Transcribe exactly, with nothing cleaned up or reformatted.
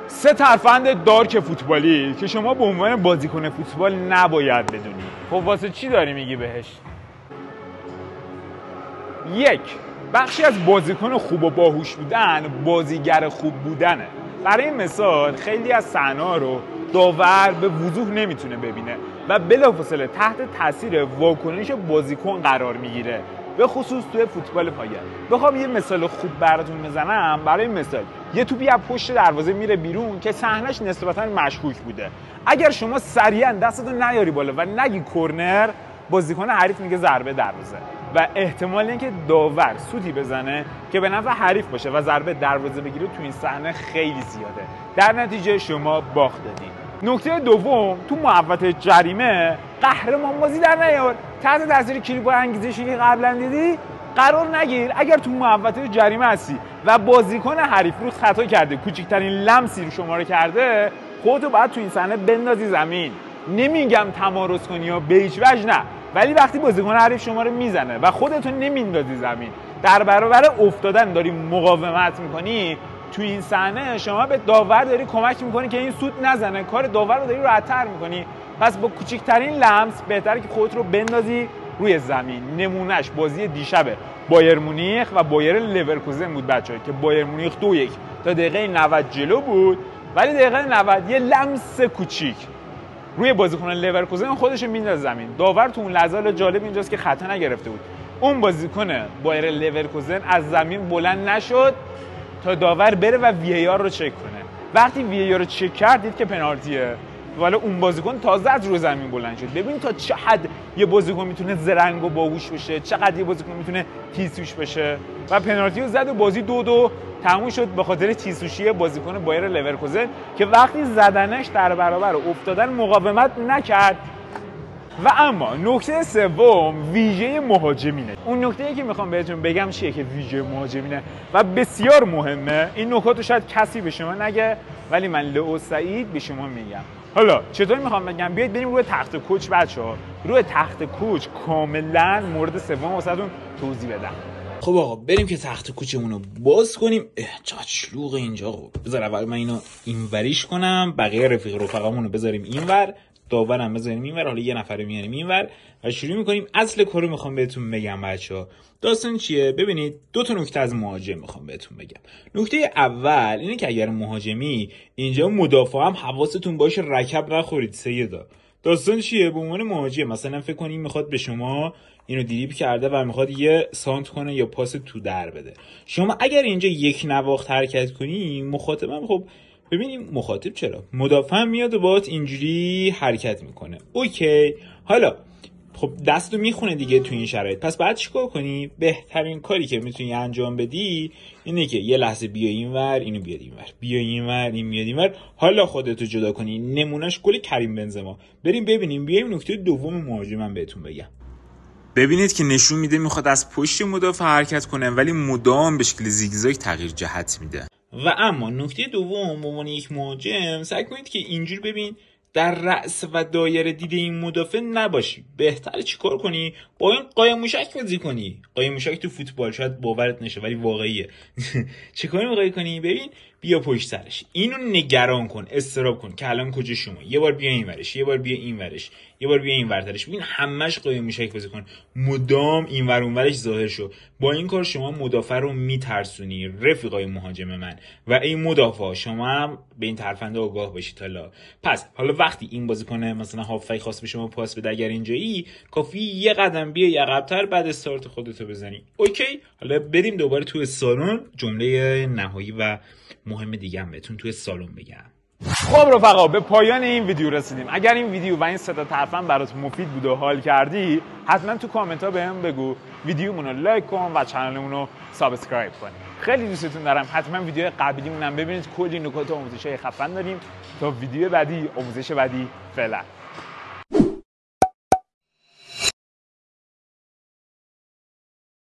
سه ترفند دارک فوتبالی که شما به عنوان بازیکن فوتبال نباید بدونی. خب واسه چی داری میگی بهش؟ یک، بخشی از بازیکن خوب و باهوش بودن بازیگر خوب بودنه. برای مثال خیلی از صحنه‌ها رو داور به وضوح نمیتونه ببینه و بلافاصله تحت تاثیر واکنش بازیکن قرار میگیره، به خصوص توی فوتبال پایه. بخوام یه مثال خوب براتون بزنم، برای مثال یه توپی از پشت دروازه میره بیرون که صحنه‌اش نسبتاً مشکوک بوده. اگر شما سریعا دستتو نیاری بالا و نگی کرنر، بازیکن حریف میگه ضربه دروازه و احتمال اینکه داور سوتی بزنه که به نفع حریف باشه و ضربه دروازه بگیره تو این صحنه خیلی زیاده. در نتیجه شما باخت دادین. نکته دوم، تو محوطه جریمه قهرمان بازی در نیار. تحت تاثیر کلیپ و انگیزشی که قبلا دیدی قرار نگیر. اگر تو محوطه جریمه هستی و بازیکن حریف رو خطا کرده، کوچکترین لمسی رو شماره کرده، خودتو باید تو این صحنه بندازی زمین. نمیگم تمارض کنی یا به هیچ وجه نه، ولی وقتی بازیکن حریف شما رو میزنه و خودتو نمیندازی زمین، در برابر افتادن داری مقاومت میکنی، تو این صحنه شما به داور داری کمک میکنی که این سوت نزنه، کار داور رو داری راحت‌تر میکنی. پس با کوچکترین لمس بهتره که خودت رو بندازی روی زمین. نمونهش بازی دیشب بایر مونیخ و بایر لورکوزن بود بچه‌ها، که بایر مونیخ دو یک تا دقیقه نود جلو بود، ولی دقیقه نود یه لمس کوچیک روی بازیکن لورکوزن خودش میندازه زمین. داور تو اون لحظه جالب اینجاست که خطا نگرفته بود. اون بازیکن بایر لورکوزن از زمین بلند نشد تا داور بره و وی ای آر رو چک کنه. وقتی وی ای آر رو چک کرد دید که پنالتیه، ولی اون بازیکن تازه از روی زمین بلند شد. ببین تا چه حد یه بازیکن میتونه زرنگ و باهوش بشه، چقدر یه بازیکن میتونه تیزهوش بشه. و پنالتی رو زد و بازی دو دو تموم شد به خاطر تیزهوشی بازیکن بایر لورکوزن که وقتی زدنش در برابر افتادن مقاومت نکرد. و اما نکته سوم ویژه مهاجمینه. اون نکته‌ای که میخوام بهتون بگم چیه که ویژه مهاجمینه و بسیار مهمه. این نکات رو شاید کسی به شما نگه، ولی من لئو سعید به شما میگم. حالا چطور میخوام بگم؟ بیاید بریم روی تخت کوچ بچه‌ها. روی تخت کوچ کاملا مورد سوم واسهتون توضیح بدم. خب آقا بریم که تخت کوچمون رو باز کنیم. چقدر شلوغ اینجا. خب بذار اول من اینو اینوریش کنم، بقیه رفیق رفقامون رو بذاریم اینور، داورم بذاریم اینور، حالا یه نفر رو میاریم اینور و شروع میکنیم. اصل کار رو میخوام بهتون بگم بچه‌ها. داستان چیه؟ ببینید دو تا نکته از مهاجم میخوام بهتون بگم. نکته اول اینه که اگر مهاجمی اینجا مدافع هم حواستون باشه رکب نخورید سیدا. داستان چیه؟ به عنوان مهاجم مثلا فکر کنید میخواد به شما اینو دریبل کرده و میخواد یه سانت کنه یا پاس تو در بده. شما اگر اینجا یک نواخت حرکت کنی، مخاطبم خب ببینیم مخاطب چرا مدافع میاد و باهات اینجوری حرکت میکنه. اوکی، حالا خب دستو میخونه دیگه تو این شرایط. پس بعد چیکار کنی؟ بهترین کاری که میتونی انجام بدی اینه که یه لحظه بیا اینور، اینو بیاد اینور، بیا اینور، این میاد اینور، حالا خودتو جدا کنی. نمونهش گل کریم بنزما. بریم ببینیم. بیایم نکته دوم مهاجمم بهتون بگم. ببینید که نشون میده میخواد از پشت مدافع حرکت کنه، ولی مدام به شکل زیگزاگ تغییر جهت میده. و اما نکته دوم به عنوان یک مهاجم سعی کنید که اینجور ببین در رأس و دایره دید این مدافع نباشی. بهتره چیکار کنی؟ با این قایم موشک بازی کنی. قایم موشک تو فوتبال شاید باورت نشه ولی واقعیه. چیکار می‌خوای کنی؟ ببین بیا پشت سرش، اینو نگران کن، استراب کن که الان کجا شما، یه بار بیا این ورش، یه بار بیا این ورش، یه بار بیا این ورترش. ببین همش قایم موشک بازی کن، مدام این ور اون ورش ظاهر شو. با این کار شما مدافع رو میترسونی رفیقای مهاجم من. و این مدافع شما هم به این ترفنده آگاه باشید. حالا پس حالا وقتی این بازیکن مثلا هافک خواست به شما پاس بده، اگر اینجایی کافی یه قدم بیای عقب‌تر بعد استارت خودتو بزنی. اوکی، حالا بریم دوباره توی سالن. جمله نهایی و مهم دیگه هم بهتون توی سالن بگم. خب رفقا به پایان این ویدیو رسیدیم. اگر این ویدیو و این سه تا ترفند برات مفید بود و حال کردی، حتما تو کامنت ها بهم بگو. ویدیومون رو لایک کن و کانالمون رو سابسکرایب کن. خیلی دوستتون دارم. حتما ویدیو قبلیمون هم ببینید. کلی نکات آموزشی خفن داریم. تا ویدیو بعدی، آموزش بعدی. فعلا